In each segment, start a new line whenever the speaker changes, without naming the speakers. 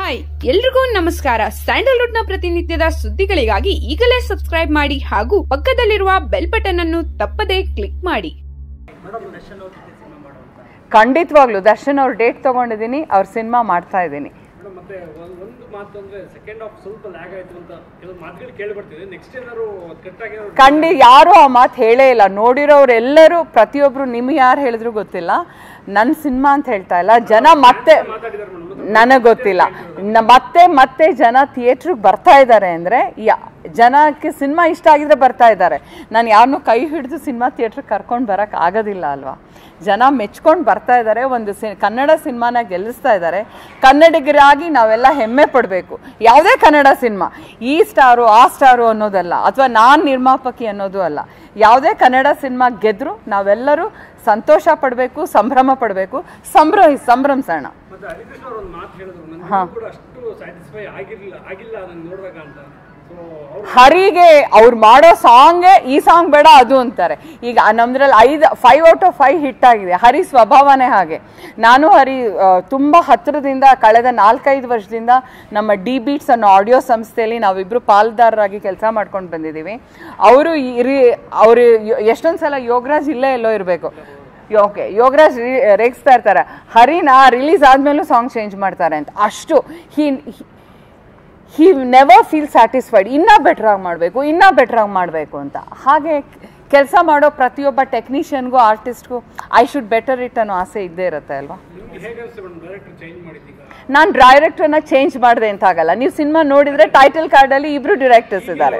Hi ಎಲ್ರಿಗೂ ನಮಸ್ಕಾರ. Sandalwood ನ ಪ್ರತಿನಿತ್ಯದ ಸುದ್ದಿಗಳಿಗಾಗಿ ಈಗಲೇ ಸಬ್ಸ್ಕ್ರೈಬ್ ಮಾಡಿ ಹಾಗೂ ಪಕ್ಕದಲ್ಲಿರುವ ಬೆಲ್ ಬಟನ್ ಅನ್ನು ತಪ್ಪದೇ ಕ್ಲಿಕ್ ಮಾಡಿ.
ಖಂಡಿತವಾಗ್ಲೂ ದರ್ಶನ್ ಅವ್ರ ಡೇಟ್ ತಗೊಂಡಿದ್ದೀನಿ, ಅವ್ರ ಸಿನಿಮಾ ಮಾಡ್ತಾ ಇದ್ದೀನಿ. ಯಾರು ಆ ಮಾತು ಹೇಳೇ ಇಲ್ಲ. ನೋಡಿರೋರೆಲ್ಲರೂ ಪ್ರತಿಯೊಬ್ರು ನಿಮ್ಗೆ ಯಾರು ಹೇಳಿದ್ರು ಗೊತ್ತಿಲ್ಲ, ನನ್ನ ಸಿನಿಮಾ ಅಂತ ಹೇಳ್ತಾ ಇಲ್ಲ. ಜನ ಮತ್ತೆ ನನಗೆ ಗೊತ್ತಿಲ್ಲ, ಮತ್ತೆ ಜನ ಥಿಯೇಟ್ರಿಗೆ ಬರ್ತಾ ಇದ್ದಾರೆ ಅಂದರೆ ಜನಕ್ಕೆ ಸಿನಿಮಾ ಇಷ್ಟ ಆಗಿದ್ರೆ ಬರ್ತಾ ಇದ್ದಾರೆ. ನಾನು ಯಾರನ್ನೂ ಕೈ ಹಿಡಿದು ಸಿನಿಮಾ ಥಿಯೇಟ್ರಿಗೆ ಕರ್ಕೊಂಡು ಬರೋಕ್ಕೆ ಆಗೋದಿಲ್ಲ ಅಲ್ವಾ. ಜನ ಮೆಚ್ಕೊಂಡು ಬರ್ತಾ ಇದ್ದಾರೆ, ಒಂದು ಕನ್ನಡ ಸಿನಿಮಾನ ಗೆಲ್ಲಿಸ್ತಾ ಇದ್ದಾರೆ. ಕನ್ನಡಿಗರಾಗಿ ನಾವೆಲ್ಲ ಹೆಮ್ಮೆ ಪಡಬೇಕು. ಯಾವುದೇ ಕನ್ನಡ ಸಿನಿಮಾ ಈ ಸ್ಟಾರು ಆ ಸ್ಟಾರು ಅನ್ನೋದಲ್ಲ, ಅಥವಾ ನಾನು ನಿರ್ಮಾಪಕಿ ಅನ್ನೋದು ಅಲ್ಲ. ಯಾವುದೇ ಕನ್ನಡ ಸಿನಿಮಾ ಗೆದ್ದರೂ ನಾವೆಲ್ಲರೂ ಸಂತೋಷ ಪಡಬೇಕು, ಸಂಭ್ರಮ ಪಡಬೇಕು, ಸಂಭ್ರಮಿಸೋಣ. ಹರಿಗೆ ಅವ್ರು ಮಾಡೋ ಸಾಂಗೇ ಈ ಸಾಂಗ್ ಬೇಡ ಅದು ಅಂತಾರೆ. ಈಗ ನಮ್ದ್ರಲ್ಲಿ 5 out of 5 ಹಿಟ್ ಆಗಿದೆ. ಹರಿ ಸ್ವಭಾವನೇ ಹಾಗೆ. ನಾನು ಹರಿ ತುಂಬ ಹತ್ತಿರದಿಂದ ಕಳೆದ 4-5 ವರ್ಷದಿಂದ ನಮ್ಮ ಡಿ ಬೀಟ್ಸ್ ಅನ್ನೋ ಆಡಿಯೋ ಸಂಸ್ಥೆಯಲ್ಲಿ ನಾವಿಬ್ಬರು ಪಾಲ್ದಾರರಾಗಿ ಕೆಲಸ ಮಾಡ್ಕೊಂಡು ಬಂದಿದ್ದೀವಿ. ಅವರು ಎಷ್ಟೊಂದು ಸಲ ಯೋಗರಾಜ್ ಇಲ್ಲೇ ಎಲ್ಲೋ ಇರಬೇಕು, ಓಕೆ ಯೋಗರಾಜ್ ರೇಗಿಸ್ತಾ ಇರ್ತಾರೆ, ಹರಿನ ರಿಲೀಸ್ ಆದ್ಮೇಲೂ ಸಾಂಗ್ ಚೇಂಜ್ ಮಾಡ್ತಾರೆ ಅಂತ. ಅಷ್ಟು ಹಿ ನೆವರ್ ಫೀಲ್ ಸ್ಯಾಟಿಸ್ಫೈಡ್. ಇನ್ನೂ ಬೆಟ್ರಾಗಿ ಮಾಡಬೇಕು ಅಂತ. ಹಾಗೆ ಕೆಲಸ ಮಾಡೋ ಪ್ರತಿಯೊಬ್ಬ ಟೆಕ್ನಿಷಿಯನ್ಗೂ ಆರ್ಟಿಸ್ಟ್ಗೂ ಐ ಶುಡ್ ಬೆಟರ್ ಇಟ್ ಅನ್ನೋ ಆಸೆ ಇದ್ದೇ ಇರುತ್ತೆ ಅಲ್ವಾ. ನಾನು ಡೈರೆಕ್ಟರ್ನ ಚೇಂಜ್ ಮಾಡಿದೆ ಅಂತ ಆಗಲ್ಲ. ನೀವು ಸಿನಿಮಾ ನೋಡಿದ್ರೆ ಟೈಟಲ್ ಕಾರ್ಡಲ್ಲಿ ಇಬ್ರು ಡೈರೆಕ್ಟರ್ಸ್ ಇದ್ದಾರೆ.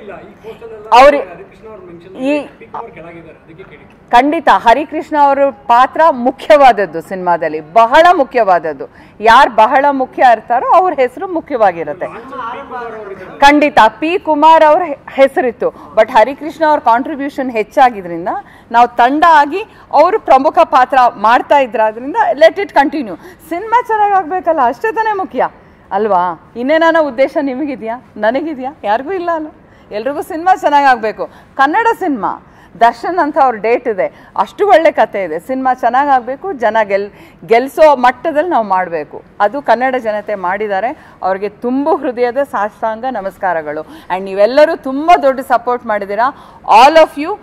ಖಂಡಿತ ಹರಿಕೃಷ್ಣ ಅವರ ಪಾತ್ರ ಮುಖ್ಯವಾದದ್ದು ಸಿನಿಮಾದಲ್ಲಿ, ಬಹಳ ಮುಖ್ಯವಾದದ್ದು. ಯಾರು ಬಹಳ ಮುಖ್ಯ ಇರ್ತಾರೋ ಅವ್ರ ಹೆಸರು ಮುಖ್ಯವಾಗಿರುತ್ತೆ. ಖಂಡಿತ ಪಿ ಕುಮಾರ್ ಅವ್ರ ಹೆಸರಿತ್ತು, ಬಟ್ ಹರಿಕೃಷ್ಣ ಅವ್ರ ಕಾಂಟ್ರಿಬ್ಯೂಷನ್ ಹೆಚ್ಚಾಗಿದ್ರಿಂದ ನಾವು ತಂಡ ಆಗಿ ಅವರು ಪ್ರಮುಖ ಪಾತ್ರ ಮಾಡ್ತಾ ಇದ್ರಾದ್ರಿಂದ ಲೆಟ್ ಇಟ್ ಕಂಟಿನ್ಯೂ. ಸಿನಿಮಾ ಚೆನ್ನಾಗಾಗಬೇಕಲ್ಲ, ಅಷ್ಟೇ ತಾನೇ ಮುಖ್ಯ ಅಲ್ವಾ. ಇನ್ನೇನೋ ಉದ್ದೇಶ ನಿಮಗಿದೆಯಾ, ನನಗಿದೆಯಾ? ಯಾರಿಗೂ ಇಲ್ಲ ಅಲ್ಲ. ಎಲ್ರಿಗೂ ಸಿನಿಮಾ ಚೆನ್ನಾಗಾಗಬೇಕು. ಕನ್ನಡ ಸಿನಿಮಾ ದರ್ಶನ್ ಅಂತ ಅವ್ರ ಡೇಟ್ ಇದೆ, ಅಷ್ಟು ಒಳ್ಳೆ ಕತೆ ಇದೆ. ಸಿನಿಮಾ ಚೆನ್ನಾಗಾಗಬೇಕು, ಜನ ಗೆಲ್ಲಿಸೋ ಮಟ್ಟದಲ್ಲಿ ನಾವು ಮಾಡಬೇಕು. ಅದು ಕನ್ನಡ ಜನತೆ ಮಾಡಿದ್ದಾರೆ. ಅವ್ರಿಗೆ ತುಂಬ ಹೃದಯದ ಸಾಷ್ಟಾಂಗ ನಮಸ್ಕಾರಗಳು. ಆ್ಯಂಡ್ ನೀವೆಲ್ಲರೂ ತುಂಬ ದೊಡ್ಡ ಸಪೋರ್ಟ್ ಮಾಡಿದ್ದೀರಾ. All of you.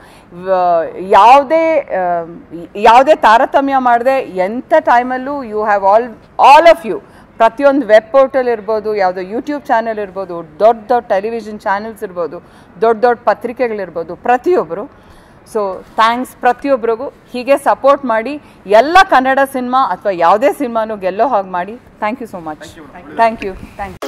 ಯಾವುದೇ ತಾರತಮ್ಯ ಮಾಡದೆ ಎಂಥ ಟೈಮಲ್ಲೂ you have all of you. ಪ್ರತಿಯೊಂದು ವೆಬ್ ಪೋರ್ಟಲ್ ಇರ್ಬೋದು, ಯಾವುದೋ ಯೂಟ್ಯೂಬ್ ಚಾನೆಲ್ ಇರ್ಬೋದು, ದೊಡ್ಡ ಟೆಲಿವಿಷನ್ ಚಾನೆಲ್ಸ್ ಇರ್ಬೋದು, ದೊಡ್ಡ ಪತ್ರಿಕೆಗಳಿರ್ಬೋದು, ಪ್ರತಿಯೊಬ್ಬರು. ಸೊ ಥ್ಯಾಂಕ್ಸ್ ಪ್ರತಿಯೊಬ್ಬರಿಗೂ. ಹೀಗೆ ಸಪೋರ್ಟ್ ಮಾಡಿ ಎಲ್ಲ ಕನ್ನಡ ಸಿನಿಮಾ ಅಥವಾ ಯಾವುದೇ ಸಿನಿಮಾನು ಗೆಲ್ಲೋ ಹಾಗೆ ಮಾಡಿ. Thank you so much. Thank you.